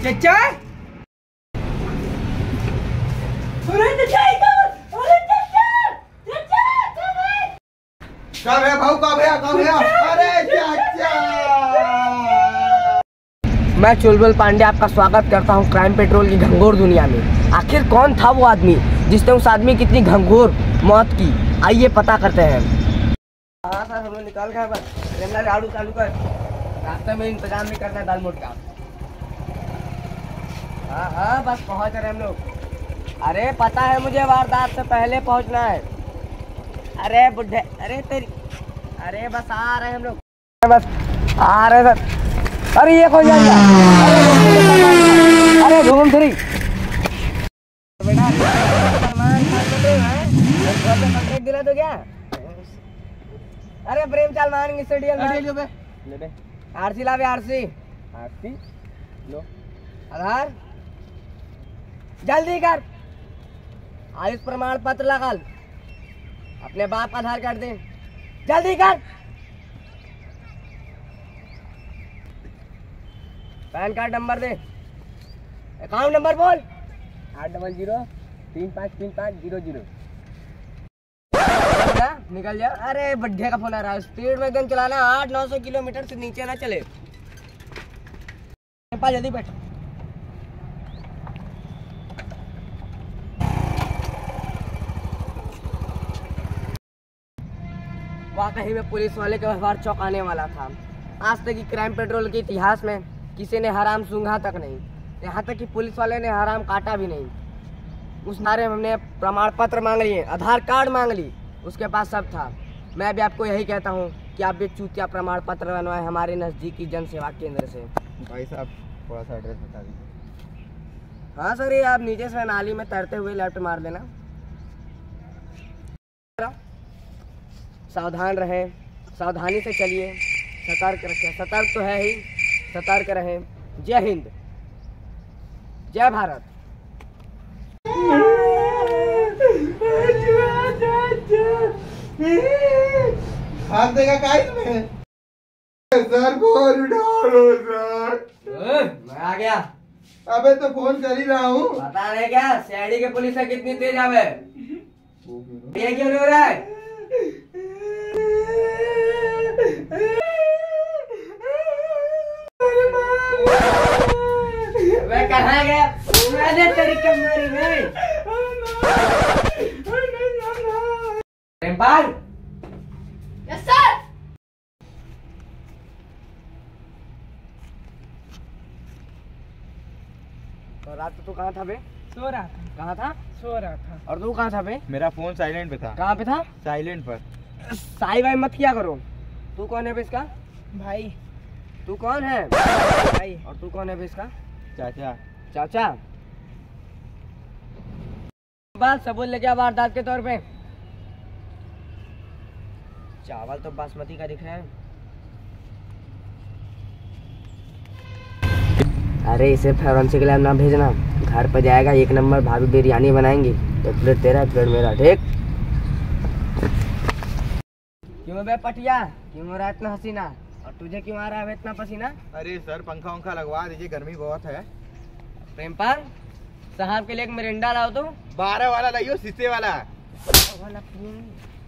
चचा कब है भाऊ, कब है? अरे चाचा। मैं चुलबुल पांडे आपका स्वागत करता हूं क्राइम पेट्रोल की घंघोर दुनिया में। आखिर कौन था वो आदमी जिसने उस आदमी की इतनी घंघोर मौत की? आइए पता करते हैं। हाँ सर, हम लोग निकाल गए। बस झाड़ू चालू कर, रास्ते में इंतजाम नहीं करना है दाल मोट का। हाँ बस पहुंच रहे हम लोग। अरे पता है मुझे, वारदात से पहले पहुंचना है। अरे बुढ़े, अरे तेरी, अरे बस आ रहे हम लोग, बस आ रहे सर। अरे ये खोल जाएगा। अरे घूम फिरी बेटा, दिला तो क्या? अरे प्रेम चाल मारेंगे स्टेडियम पे। आरसी ला, आरसी लो, आधार जल्दी कर, आयुष प्रमाण पत्र लगा, अपने बाप का आधार कार्ड दे, जल्दी कर, पैन कार्ड नंबर दे, अकाउंट नंबर बोल, 800353500। निकल जा। अरे बढ़िया का फोन आ रहा है, स्पीड में एकदम चलाना, 800-900 किलोमीटर से नीचे ना चले। जल्दी बैठ। वाकई में पुलिस वाले का व्यवहार चौंकाने वाला था। आज तक की क्राइम पेट्रोल के इतिहास में किसी ने हराम सूंघा तक नहीं, यहाँ तक कि पुलिस वाले ने हराम काटा भी नहीं। उस नारे में हमने प्रमाण पत्र मांग लिए, आधार कार्ड मांग ली, उसके पास सब था। मैं भी आपको यही कहता हूँ कि आप भी चूतिया प्रमाण पत्र बनवाए हमारे नज़दीकी जन सेवा केंद्र से। भाई साहब थोड़ा सा एड्रेस बता दीजिए। हाँ सर, ये आप नीचे से नाली में तैरते हुए लेफ्ट मार देना। सावधान रहें, सावधानी से चलिए, सतर्क रखें। सतर्क तो है ही, सतर्क रहें। जय हिंद, जय भारत। हाथ देगा काइट में सर, फोन उठाओ सर। मैं आ गया। अबे तो फोन कर ही रहा हूँ। पता नहीं क्या सीआईडी के पुलिस है कितनी तेज आवे? ये क्यों नहीं हो रहा है? मैं कहाँ गया? मैंने तेरी कमरी में प्रेमपाल। Yes sir. तो रात तू कहाँ था बे? सो रहा था। कहाँ था? सो रहा था। और तू कहाँ था बे? मेरा फोन साइलेंट पे था। कहाँ पे था? साइलेंट पर। साई वाई मत किया करो। तू कौन है बे इसका? भाई। तू कौन है? भाई। और तू कौन है बे इसका? चाचा। चाचा। बात सबूत लेके आ वारदात के तौर पे। चावल तो बासमती का दिख रहा है। अरे इसे फॉरेंसिक लैब ना भेजना, घर पर जाएगा 1 नंबर भाभी बिरयानी बनाएंगी। एक प्लेट तेरा, एक प्लेट मेरा, ठीक? क्यों बे पटिया, क्यों हो रहा है इतना हसीना? और तुझे क्यों आ रहा है इतना पसीना? अरे सर पंखा वंखा लगवा दीजिए, गर्मी बहुत है। प्रेमपाल साहब के लिए एक मिरिंडा लाओ तो। 12 वाला लाइयो, शीशे वाला।